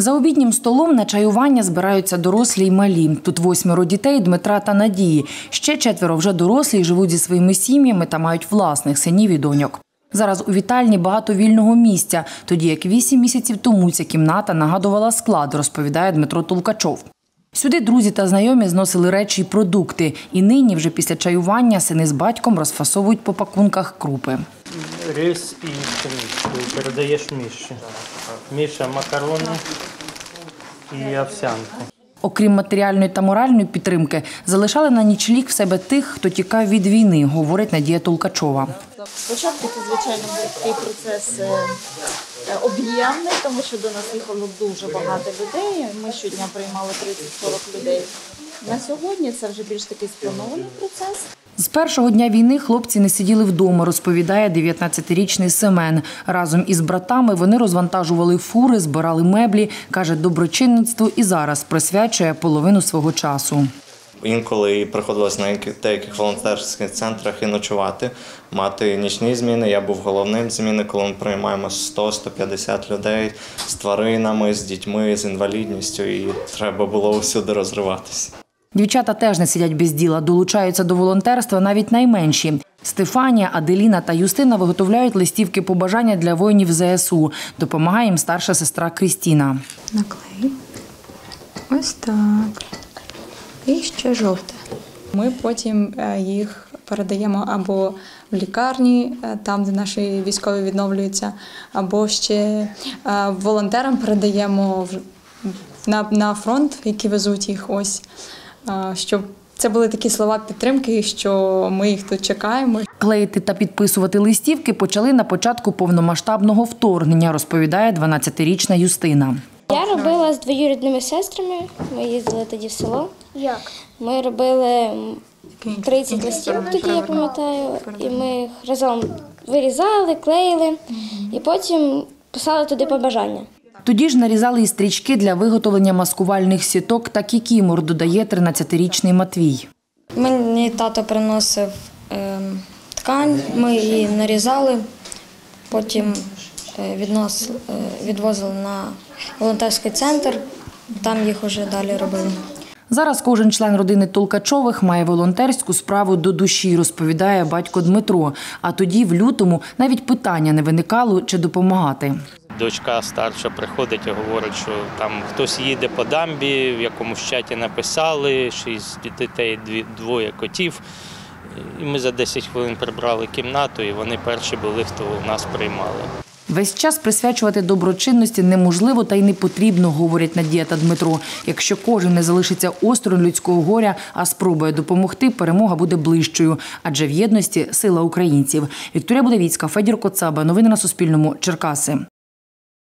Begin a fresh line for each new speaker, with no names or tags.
За обіднім столом на чаювання збираються дорослі й малі. Тут 8 дітей Дмитра та Надії. Ще 4 вже дорослі й живуть зі своїми сім'ями та мають власних синів і доньок. Зараз у вітальні багато вільного місця, тоді як 8 місяців тому ця кімната нагадувала склад, розповідає Дмитро Толкачов. Сюди друзі та знайомі зносили речі й продукти. І нині, вже після чаювання, сини з батьком розфасовують по пакунках крупи.
Рис і стрічку передаєш Міші. Міша макарони і овсянку.
Окрім матеріальної та моральної підтримки, залишали на нічліг в себе тих, хто тікав від війни, говорить Надія Толкачова.
Спочатку це, звичайно, був такий процес об'ємний, тому що до нас їхало дуже багато людей. Ми щодня приймали 30-40 людей. На сьогодні це вже більш такий спланований процес.
З першого дня війни хлопці не сиділи вдома, розповідає 19-річний Семен. Разом із братами вони розвантажували фури, збирали меблі. Каже, доброчинництву і зараз присвячує половину свого часу.
Інколи приходилось на деяких волонтерських центрах і ночувати, мати нічні зміни. Я був головним зміни, коли ми приймаємо 100-150 людей з тваринами, з дітьми, з інвалідністю, і треба було всюди розриватися.
Дівчата теж не сидять без діла, долучаються до волонтерства навіть найменші. Стефанія, Аделіна та Юстина виготовляють листівки побажання для воїнів ЗСУ. Допомагає їм старша сестра Крістіна.
Наклей. Ось так. І ще жовте. Ми потім їх передаємо або в лікарні, там, де наші військові відновлюються, або ще волонтерам передаємо на фронт, які везуть їх ось, щоб це були такі слова підтримки, що ми їх тут чекаємо.
Клеїти та підписувати листівки почали на початку повномасштабного вторгнення, розповідає 12-річна Юстина.
Я робила з двоюрідними сестрами, ми їздили тоді в село.
Як?
Ми робили 30 листівок тоді, я пам'ятаю, і ми їх разом вирізали, клеїли, і потім писали туди побажання.
Тоді ж нарізали і стрічки для виготовлення маскувальних сіток та кікімор, додає 13-річний Матвій.
Мені тато приносив ткань, ми її нарізали, потім відвозили на волонтерський центр, там їх вже далі робили.
Зараз кожен член родини Толкачових має волонтерську справу до душі, розповідає батько Дмитро. А тоді, в лютому, навіть питання не виникало, чи допомагати.
Дочка старша приходить і говорить, що там хтось їде по дамбі, в якомусь чаті написали, 6 дітей, 2 котів. І ми за 10 хвилин прибрали кімнату, і вони перші були, хто нас приймали.
Весь час присвячувати доброчинності неможливо та й не потрібно, говорять Надія та Дмитро. Якщо кожен не залишиться осторонь людського горя, а спробує допомогти, перемога буде ближчою. Адже в єдності – сила українців. Вікторія Будавіцька, Федір Коцаба. Новини на Суспільному. Черкаси.